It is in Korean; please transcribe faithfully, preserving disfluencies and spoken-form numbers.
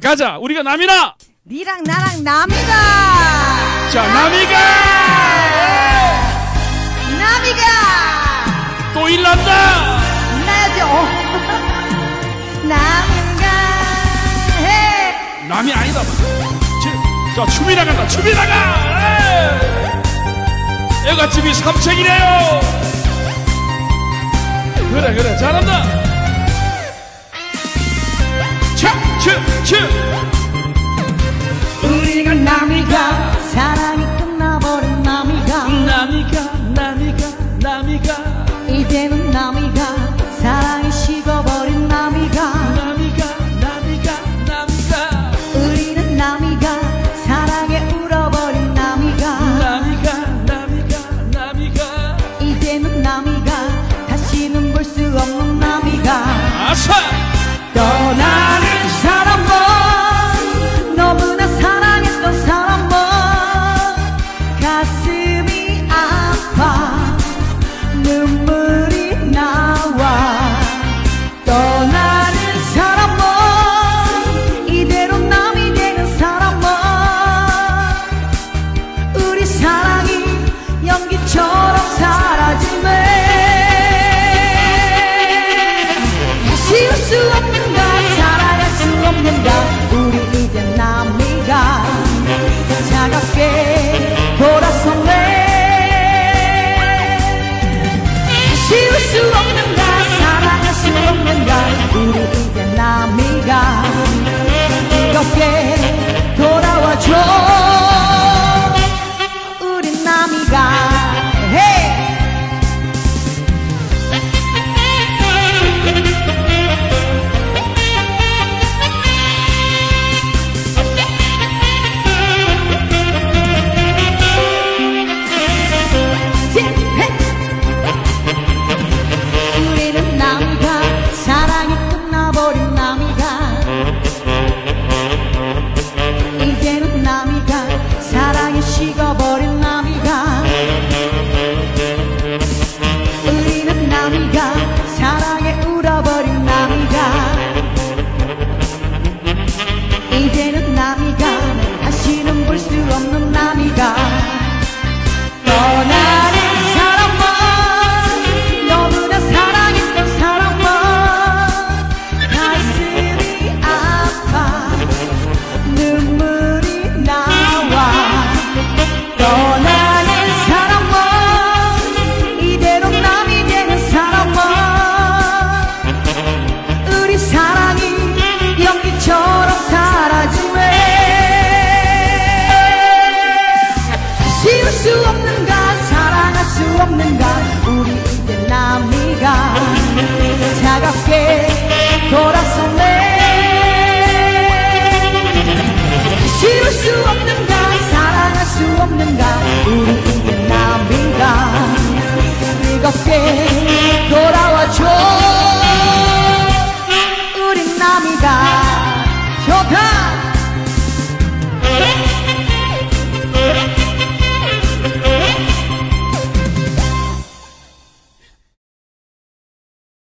가자. 우리가 남이나. 니랑 나랑 남이가. 자, 남이가. 남이가. 또 일난다. 나죠. 남이가. 해. 남이 아니다. 자, 춤이 나간다. 춤이 나가. 애가집이 삼층이래요. 그래 그래 잘한다. 춤춤춤. 우리가 남이가. 사랑이 끝나버린 남이가. 남이가 남이가 남이가. 이제는 남이가. 사랑이 식어버린 남이가. 남이가 남이가 남이가. 우리는 남이가. 사랑에 울어버린 남이가. 남이가 남이가 남이가. 이제는 남이가. 다시는 볼 수 없는 남이가. 아싸. 떠나는 사람만. 너무나 사랑했던 사람만. 가슴이 아파 눈물이 나와. 떠나는 사람만. 이대로 남이 되는 사람만. 우리 사랑이 연기처럼 사라지네. 다시 올 수 없는가. 살아갈 수 없는가. 우리 이제 남이가. 차갑게 돌아섰네. 다시 올 수 없는가. 살아갈 수 없는가. 우리 이제 남이가. 뜨겁게 돌아와줘. 우리 남이가. Hey! 우리는 남이가. 사랑이 끝나버린 남이가. 이제는 남이가. 사랑이 식어버린 남이가. 우리는 남이가. 사랑에 울어버린 남이가. 이제는 남이가. 다시는 볼 수 없는 남이가. 떠나는 사람만. 너무나 사랑했던 사람만. 가슴이 아파 눈물이 나와. 떠나는 사람만. 이대로 남이 되는 사람만. 우리 사랑이 연기처럼 사라지네. 다시 올 수 없는가. 사랑할 수 없는가. 우리 이제 남이가. 차갑게